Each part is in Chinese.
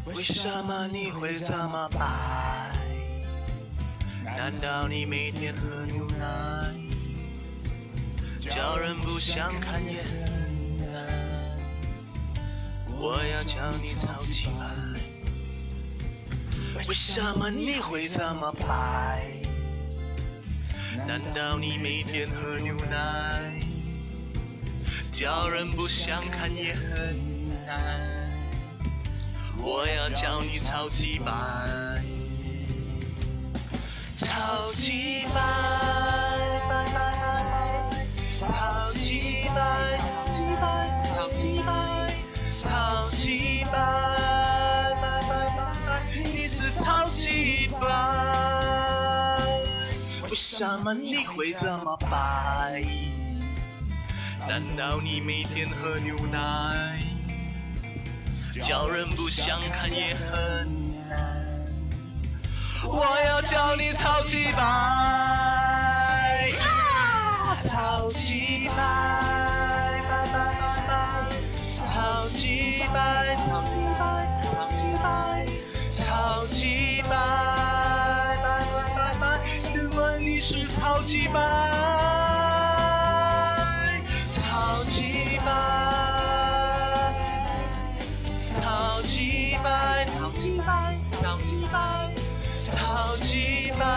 为什么你会这么白？难道你每天喝牛奶？叫人不想看也很难。我要叫你超级白。为什么你会这么白？难道你每天喝牛奶？叫人不想看也很难。我要叫你超级白，超级白，白白白，超级白，超级白，超级白，超级白，白白白白，你是超级白。为什么你会这么白？难道你每天喝牛奶？叫人不想看也很难。我要叫你超级白，超级白，白白白白，超级白，超级白，超级白，超级白，白白白白，因为你是超级白，超级白。超级白，超级白，超级白，超级白，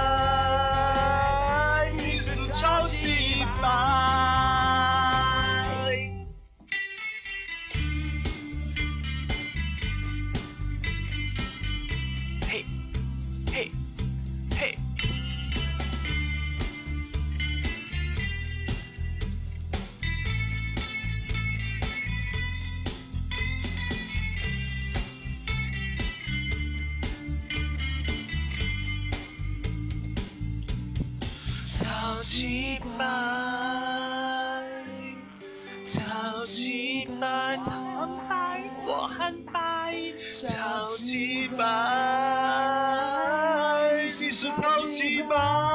你是超级白。嘿，嘿，嘿。超级白，超级白，超白，我很白，超级白，你是超级白。